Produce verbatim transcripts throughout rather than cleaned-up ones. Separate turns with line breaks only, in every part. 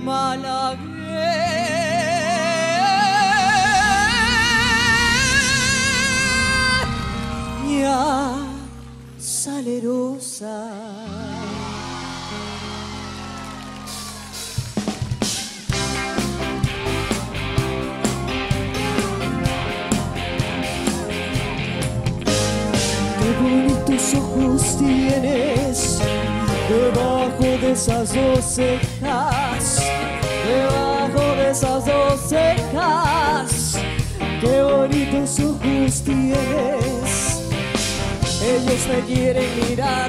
malagueña salerosa. Qué bonitos ojos tienes debajo de esas dos cejas, debajo de esas dos cejas. Qué bonitos ojos tienes, ellos me quieren mirar,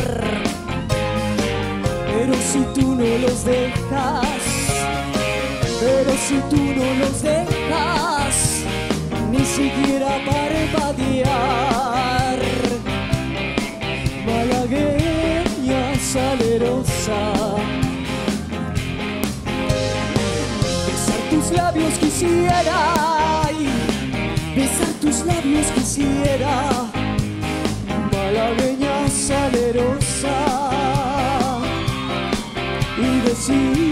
pero si tú no los dejas, pero si tú no los dejas, ni siquiera parpadear. Malagueña salerosa, besar tus labios quisiera, ay, besar tus labios quisiera. Malagueña salerosa, y decir